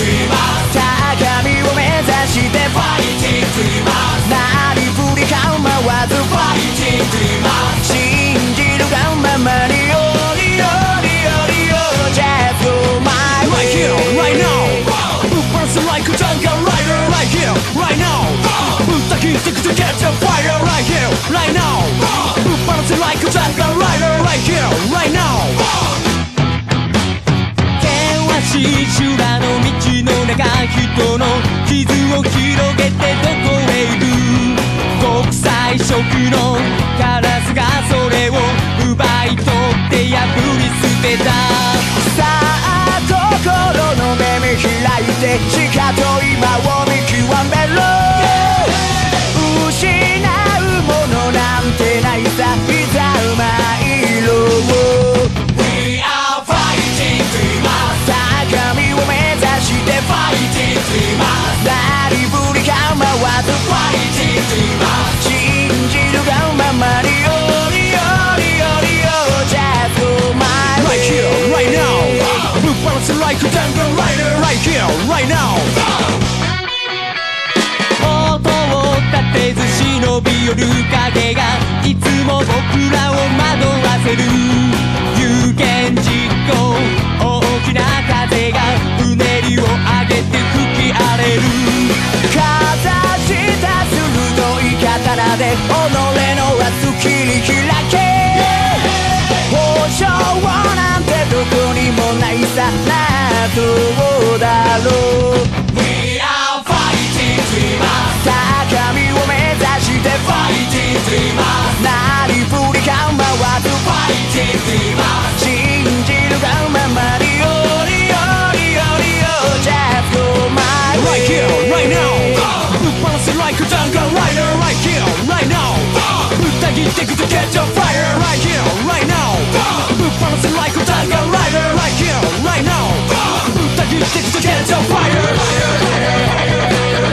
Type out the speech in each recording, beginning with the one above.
高みを目指してファイティングドリーマーなりふり構わずファイティングドリーマー信じるがままにJust go my way Right here, right now Burst like a jungle rider Right here, right now Put the heat to catch a fire Right here, right now Burst like a jungle rider Right here, right now 険しい修羅の道の中人の傷を広げてどこへ行く国際色のカラスがそれを奪い取って破り捨てたさあ心の目見開いてしかと今を見極めろ失うものなんてないさいざ参ろう We are fighting dreamers 高みを目指して fighting dreamers なりふり構わず fighting dreamers 信じるがままにJust go my way Right here, right now Balance like a jungle rider Right here, right now 音を立てず忍び寄る影がいつも僕らを惑わせる有言実行大きな風がうねりを上げて吹き荒れるかざした鋭い刀で己の明日切り開け保証なんてどこにもないさなどうだろう We are fighting dreamers 高みを目指して fighting dreamers なりふり構わず fighting dreamers 信じるがままにJust go my way Right here, right now Balance like a jungle rider Right here, right now 歌いてくと catch a fire Right here, right now Balance like a jungle rider Right here, right now 歌いてくと catch a fire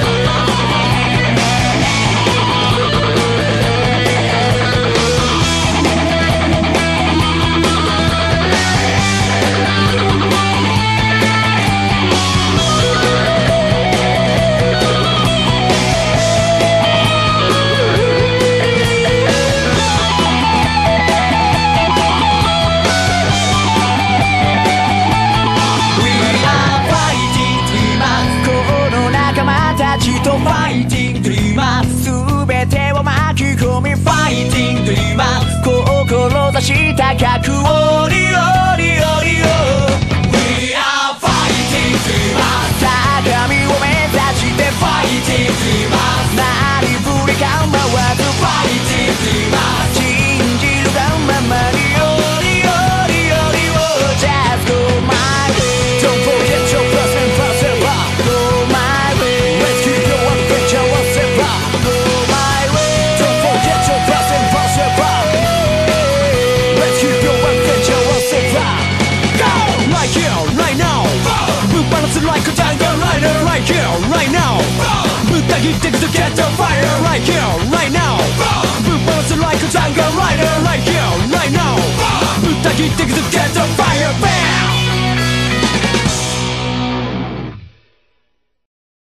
ファイティングドリーマー全てを巻き込みファイティングドリーマー志高くおりおりおりお We are fighting dreamers 高みを目指してファイティングドリーマーなりふり構わずファイティングドリーマー信じるがままにおりおりおりお Just go my way Don't forget your plus and plus and rock Go my way Let's keep your adventure once and rock Go my way Don't forget your plus and plus and rock Let's keep your adventure once and rock Go! Right here, right now Balance like a jungle rider Right here, right now 歌いてくと catch a fire Right here, right now Balance like a jungle rider Right here, right now 歌いてくと catch a fire Bam!